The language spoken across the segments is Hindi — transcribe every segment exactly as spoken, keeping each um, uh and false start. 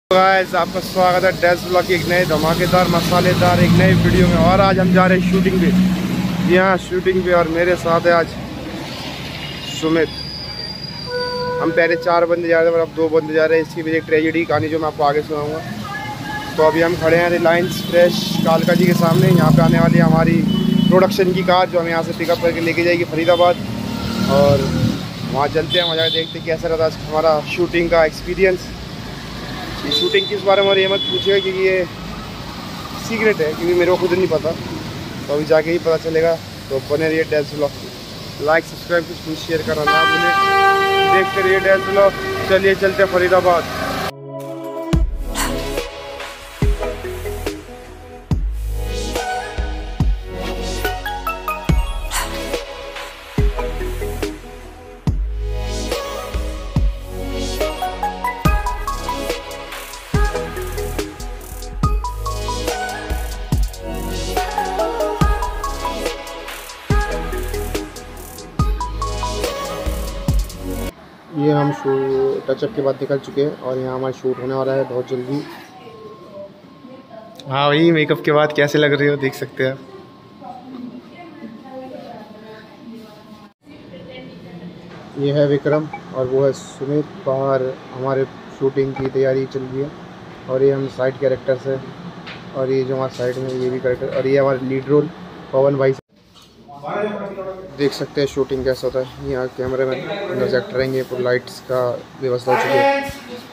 गाइस आपका स्वागत है डेज़ व्लॉग की एक नए धमाकेदार मसालेदार एक नई वीडियो में। और आज हम जा रहे हैं शूटिंग पे, यहाँ शूटिंग पे। और मेरे साथ है आज सुमित। हम पहले चार बंदे जा रहे थे पर अब दो बंदे जा रहे हैं। इसकी भी एक ट्रेजेडी कहानी जो मैं आपको आगे सुनाऊंगा। तो अभी हम खड़े हैं रिलायंस फ्रेश कालका जी के सामने। यहाँ पे आने वाली हमारी प्रोडक्शन की कार जो हम यहाँ से पिकअप करके लेके जाएगी फरीदाबाद। और वहाँ चलते हैं, वहाँ देखते कैसा रहता हमारा शूटिंग का एक्सपीरियंस। ये शूटिंग किस बारे में और ये मत पूछिएगा क्योंकि ये सीक्रेट है, क्योंकि मेरे को खुद नहीं पता। तो अभी जाके ही पता चलेगा। तो बने रहिए डेज़ व्लॉग, लाइक सब्सक्राइब कुछ शेयर करना ना भूलें। देखते रहिए डेज़ व्लॉग। चलिए चलते हैं फरीदाबाद। ये हम शूट टचअप के बाद निकल चुके हैं और यहाँ हमारा शूट होने वाला है बहुत जल्दी। हाँ वही मेकअप के बाद कैसे लग रही हो देख सकते हैं। ये है विक्रम और वो है सुमित। बाहर हमारे शूटिंग की तैयारी चल रही है और ये हम साइड कैरेक्टर्स है। और ये जो हमारे साइड में ये भी कैरेक्टर। और ये हमारा लीड रोल पवन भाई। देख सकते हैं शूटिंग कैसा होता है। यहाँ कैमरे में अंदर से एक्टर रहेंगे, पूरी लाइट्स का व्यवस्था हो चुकी है।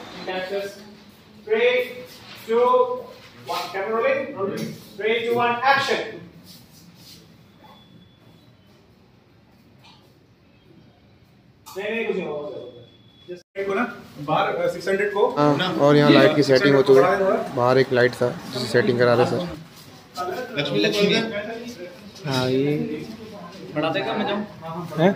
बाहर छह सौ को हाँ, और यहाँ लाइट की सेटिंग होती है। बाहर एक लाइट था जिससे सेटिंग करा रहे सर। लक्ष्मी लक्ष्मी हाँ ये बढ़ाते का मैं जाऊँ है।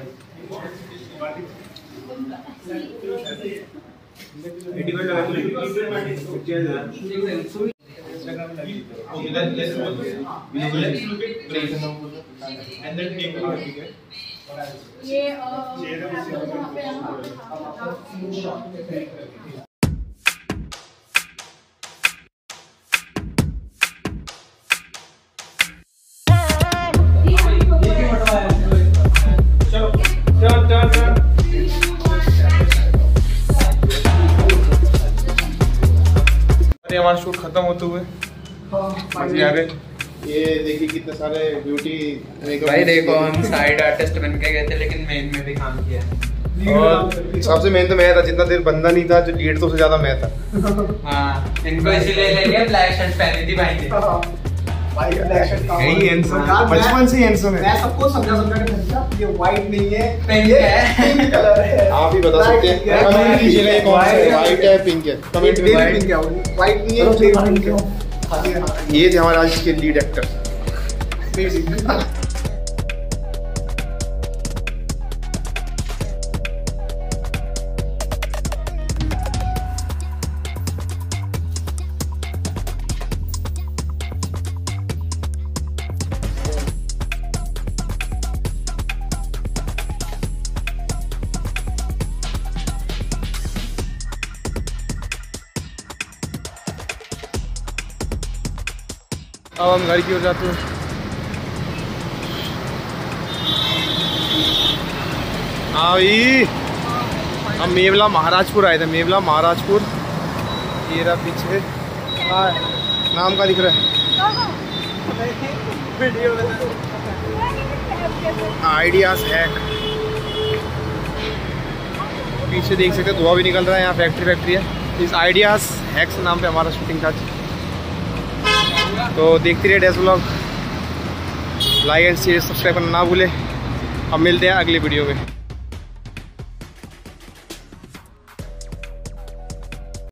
हमारा शूट खत्म होते हुए मजे आ गए। ये देखिए कितने सारे ब्यूटी भाई देखो हम साइड आर्टिस्ट बन के गए थे लेकिन मेन में भी काम किया। और सबसे मेन तो मैं था, जितना देर बंदा नहीं था जो डेढ़ सौ से ज्यादा मैं था। हाँ इनको इसीलिए ले लिया, ब्लैक शर्ट पहनी थी भाई ने। भाई ब्लैक शर्ट यही हैंडसम बचपन से ही हैंडसम है। मैं सबको समझा समझा के समझा ये व्हाइट नहीं है पिंक है, पिंक कलर है। आप ही बता सकते हैं कमेंट कीजिएगा ये कौन सा है, व्हाइट है पिंक है। कमेंट में पिंक है, व्हाइट नहीं है पिंक है। ये थे हमारे आज के लीड एक्टर। अब हम घर की ओर जाते हैं। हाँ भाई हम मेवला महाराजपुर आए थे। मेवला महाराजपुर ये रहा पीछे। हाँ नाम का दिख रहा है आइडियाज हैक। पीछे देख सकते धुआं भी निकल रहा है। यहाँ फैक्ट्री फैक्ट्री है। इस आइडियाज हैक्स नाम पे हमारा शूटिंग था। तो देखते रहिए days vlog, like and share subscribe करना ना भूलें। अब मिलते हैं अगली वीडियो में।